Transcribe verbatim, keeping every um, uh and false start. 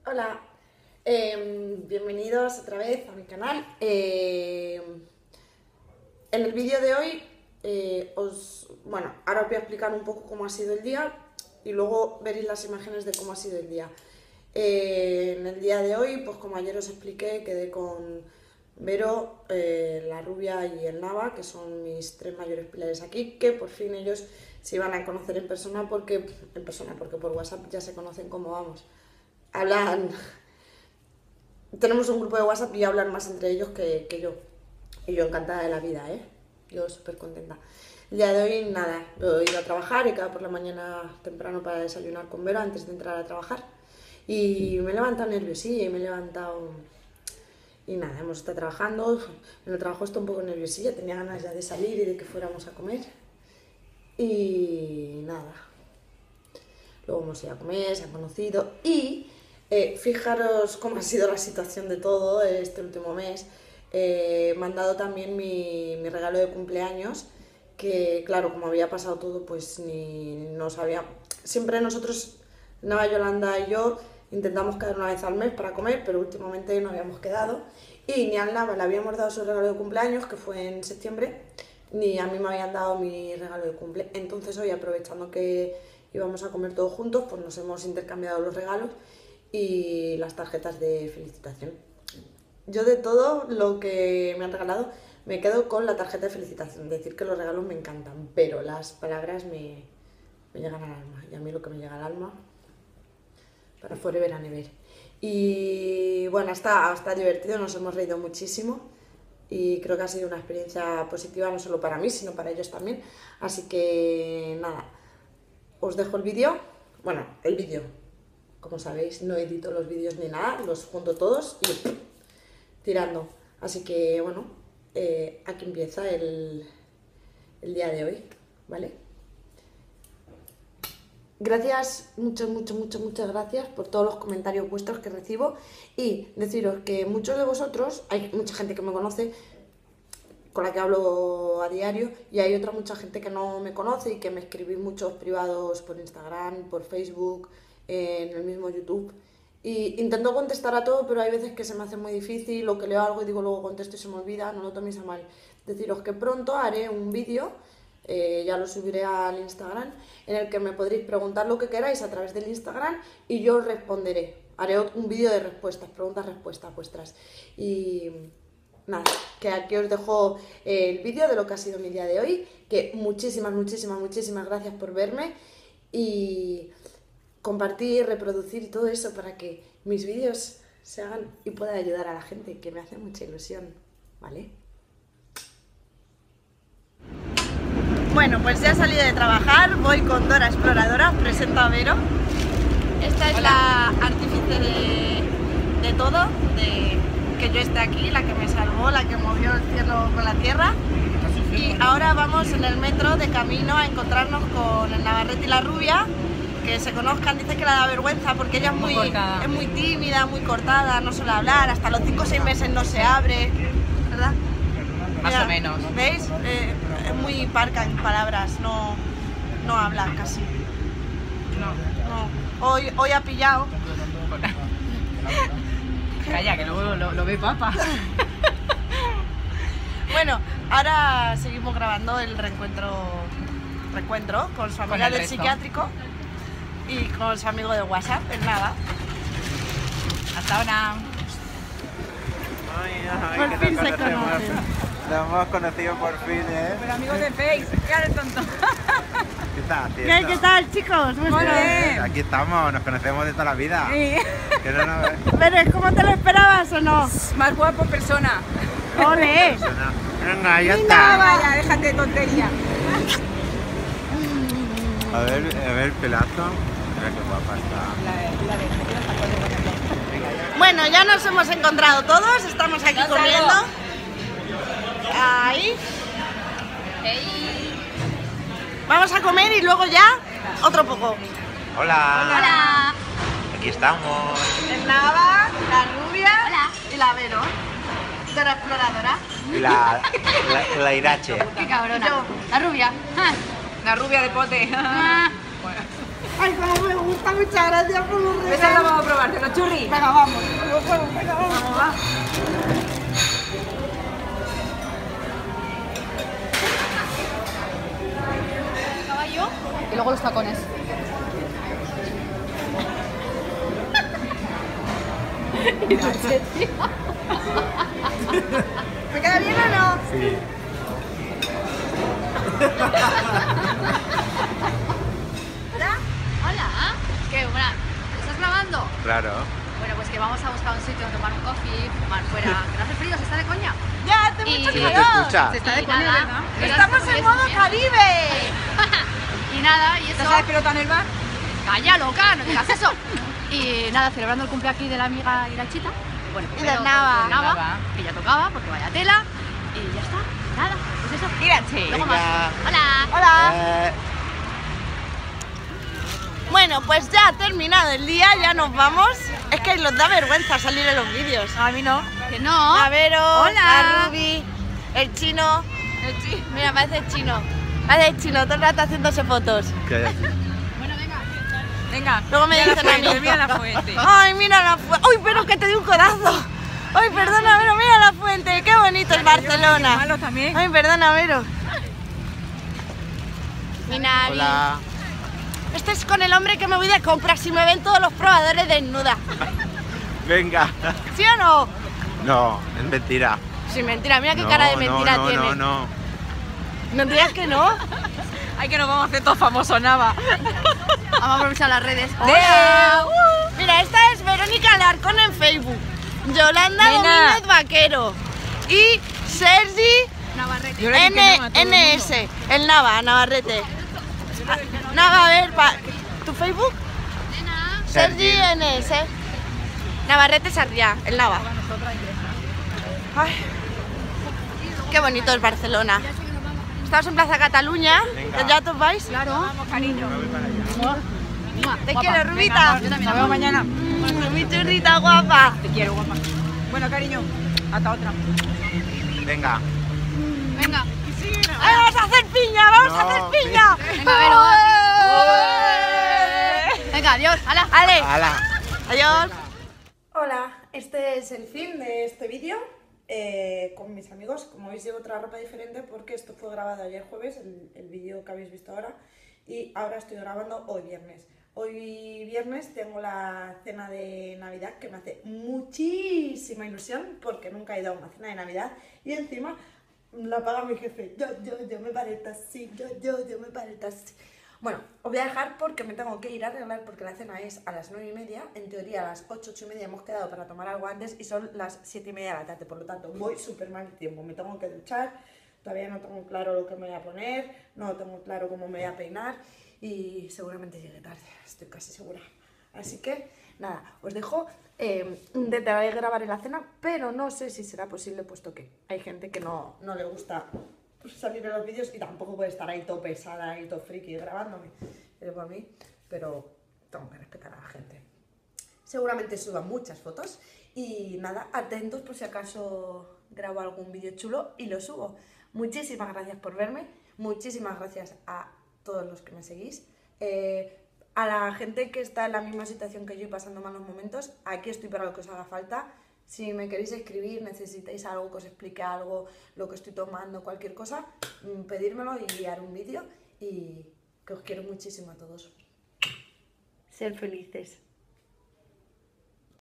Hola, eh, bienvenidos otra vez a mi canal. Eh, en el vídeo de hoy eh, os, bueno, ahora os voy a explicar un poco cómo ha sido el día y luego veréis las imágenes de cómo ha sido el día. Eh, en el día de hoy, pues como ayer os expliqué, quedé con Vero, eh, la rubia y el Nava, que son mis tres mayores pilares aquí, que por fin ellos se iban a conocer en persona porque, en persona, porque por WhatsApp ya se conocen como vamos. Hablan, tenemos un grupo de WhatsApp y hablan más entre ellos que, que yo. Y yo encantada de la vida, ¿eh? Yo súper contenta. El día de hoy, nada, he ido a trabajar, he quedado por la mañana temprano para desayunar con Vero antes de entrar a trabajar. Y me he levantado nerviosilla y me he levantado... Y nada, hemos estado trabajando. En el trabajo estoy un poco nerviosilla, tenía ganas ya de salir y de que fuéramos a comer. Y nada. Luego hemos ido a comer, se han conocido y... Eh, fijaros cómo ha sido la situación de todo este último mes. Eh, me han dado también mi, mi regalo de cumpleaños, que claro, como había pasado todo, pues ni no sabía. Siempre nosotros, Nava, Yolanda y yo, intentamos quedar una vez al mes para comer, pero últimamente no habíamos quedado. Y ni a Nava le habíamos dado su regalo de cumpleaños, que fue en septiembre, ni a mí me habían dado mi regalo de cumple. Entonces hoy, aprovechando que íbamos a comer todos juntos, pues nos hemos intercambiado los regalos y las tarjetas de felicitación. Yo de todo lo que me han regalado me quedo con la tarjeta de felicitación, decir que los regalos me encantan, pero las palabras me, me llegan al alma, y a mí lo que me llega al alma para forever and ever. Y bueno, está, está divertido, nos hemos reído muchísimo y creo que ha sido una experiencia positiva no solo para mí, sino para ellos también. Así que nada, os dejo el vídeo, bueno, el vídeo. Como sabéis, no edito los vídeos ni nada, los junto todos y tirando. Así que, bueno, eh, aquí empieza el, el día de hoy, ¿vale? Gracias, muchas, muchas, muchas, muchas gracias por todos los comentarios vuestros que recibo y deciros que muchos de vosotros, hay mucha gente que me conoce, con la que hablo a diario, y hay otra mucha gente que no me conoce y que me escribís muchos privados por Instagram, por Facebook, en el mismo YouTube, y intento contestar a todo, pero hay veces que se me hace muy difícil, o que leo algo y digo luego contesto y se me olvida, no lo toméis a mal. Deciros que pronto haré un vídeo, eh, ya lo subiré al Instagram, en el que me podréis preguntar lo que queráis a través del Instagram y yo os responderé. Haré un vídeo de respuestas, preguntas-respuestas vuestras. Y nada, que aquí os dejo el vídeo de lo que ha sido mi día de hoy, que muchísimas, muchísimas, muchísimas gracias por verme y compartir, reproducir y todo eso para que mis vídeos se hagan y pueda ayudar a la gente, que me hace mucha ilusión, ¿vale? Bueno, pues ya he salido de trabajar, voy con Dora Exploradora, presento a Vero. Esta es Hola. La artífice de, de todo, de que yo esté aquí, la que me salvó, la que movió el cielo con la tierra. Y ahora vamos en el metro de camino a encontrarnos con el Navarrete y la rubia, que se conozcan. Dice que le da vergüenza porque ella es muy, muy es muy tímida, muy cortada, no suele hablar, hasta los cinco o seis meses no se abre, ¿verdad? Más Mira, o menos. ¿veis? Eh, es muy parca en palabras, no, no habla casi. No. no. Hoy, hoy ha pillado. Calla, que luego lo, lo ve papá. Bueno, ahora seguimos grabando el reencuentro, reencuentro con su amiga Con del resto. psiquiátrico y con su amigo de WhatsApp, el Nava. Hasta ahora. Ay, ay, Por que fin nos se conocemos. conocen. Nos hemos conocido por fin, ¿eh? Pero amigos de Face, ¿qué haces tonto? ¿Qué estás ¿Qué, haciendo? ¿Qué tal, chicos? Bueno, Hola. Eh, Aquí estamos, nos conocemos de toda la vida. Sí. Que no nos ves. pero ¿cómo te lo esperabas o no? Más guapo persona. ¡Ole! Venga, ya Ah, está. vaya, déjate de tontería. A ver, a ver, pelazo. Mira qué guapa está. La, la de, me quiero sacar de ponerlo. Venga, ya. Bueno, ya nos hemos encontrado todos, estamos aquí Nos comiendo. salgo. Ahí. Hey. Vamos a comer y luego ya otro poco. Hola. Hola. Aquí estamos. El Nava, la rubia y la Vero. Dora Exploradora. Y la, la, la Irache. Qué cabrona. Yo. La rubia. La rubia de pote. Bueno. Ay, como me gusta, muchas gracias por los Esa la regalos. vamos a probar, ¿te lo churri? Venga, vamos. Venga, vamos. Vamos, va. Caballo y luego los tacones. Y la tía. ¿Me queda bien o no? Sí. ¿Hola? Hola. ¿Qué? Una... ¿Estás grabando? Claro. Bueno, pues que vamos a buscar un sitio donde tomar un coffee, fumar fuera. ¿Que no hace frío? ¿Se está de coña? Ya, hace Y- mucho Sí, no te calor. escucha. Se está de Y coña, nada, ¿verdad? Estamos en modo Caribe. Y nada, y eso... ¿Te sabes pelota en el bar? ¡Calla, loca! No digas eso. Y nada, celebrando el cumpleaños aquí de la amiga Irachita. Bueno, Y primero de Nava. con Nava, Nava. que ya tocaba, porque vaya tela. Y ya está. Nada, pues eso. Irache. Luego Venga. más. Hola. Hola. Eh, Bueno, pues ya ha terminado el día, ya nos vamos. Es que nos da vergüenza salir en los vídeos. A mí no. Que no. A Vero, Hola. a Ruby, el chino. El chi- Mira, parece el chino. Parece el chino, todo el rato haciéndose fotos. que hay aquí. Bueno, venga. Venga, Luego me mira la dicen a mí. fuente, mira la fuente. Ay, mira la fuente. Uy, pero que te di un codazo. Ay, perdona, Vero, mira la fuente. Qué bonito es Barcelona. Malo también. Ay, perdona, Vero. Minari. Hola. Este es con el hombre que me voy de compras y me ven todos los probadores desnuda. Venga. ¿Sí o no? No, es mentira. Sí, mentira, mira qué No, cara de no, mentira no, tiene. No, no, ¿No digas que no? Ay, que nos vamos a hacer todos famosos, Nava. Vamos a aprovechar las redes. ¡Hola! Mira, esta es Verónica Alarcón en Facebook, Yolanda Nena. Domínguez Vaquero y Sergi Navarrete. Yo le dije que N no a todo el mundo. N S, el Nava, Navarrete. Ah, Nava, a ver, pa- ¿tu Facebook? Nena. Sergi Sergi. N S. Navarrete Sarriá, el Nava. Ay, qué bonito es Barcelona. Estamos en Plaza Cataluña, Venga. ¿ya os vais? Claro. Vamos, cariño. Me voy para allá. Mua. Te Guapa. quiero, Rubita. Yo también. Nos vemos mañana. Mm, Mi churrita guapa. Te quiero, guapa. Bueno, cariño, hasta otra. Venga. Venga. ¡Ay, vamos a hacer piña! ¡Vamos a No, hacer piña! Venga, Vero, ¡Ué! Venga, adiós. ¡Hala! ¡Ale! ¡Hala! ¡Adiós! Hola, este es el fin de este vídeo eh, con mis amigos. Como veis llevo otra ropa diferente porque esto fue grabado ayer jueves, el, el vídeo que habéis visto ahora, y ahora estoy grabando hoy viernes. Hoy viernes tengo la cena de Navidad que me hace muchísima ilusión porque nunca he ido a una cena de Navidad y encima la paga mi jefe. Yo, yo, yo me parezco así, yo, yo, yo me parezco así. Bueno, os voy a dejar porque me tengo que ir a arreglar porque la cena es a las nueve y media. En teoría a las ocho, ocho y media hemos quedado para tomar algo antes y son las siete y media de la tarde. Por lo tanto, voy súper mal de tiempo. Me tengo que duchar, todavía no tengo claro lo que me voy a poner, no tengo claro cómo me voy a peinar y seguramente llegue tarde, estoy casi segura. Así que, nada, os dejo. Eh, intentaré grabar en la cena, pero no sé si será posible puesto que hay gente que no, no le gusta salir en los vídeos y tampoco puede estar ahí todo pesada y todo friki grabándome, es por mí, pero tengo que respetar a la gente. Seguramente suba muchas fotos y nada, atentos por si acaso grabo algún vídeo chulo y lo subo. Muchísimas gracias por verme, muchísimas gracias a todos los que me seguís, eh, a la gente que está en la misma situación que yo y pasando malos momentos. Aquí estoy para lo que os haga falta. Si me queréis escribir, necesitáis algo, que os explique algo, lo que estoy tomando, cualquier cosa, pedírmelo y haré un vídeo. Y que os quiero muchísimo a todos. Ser felices.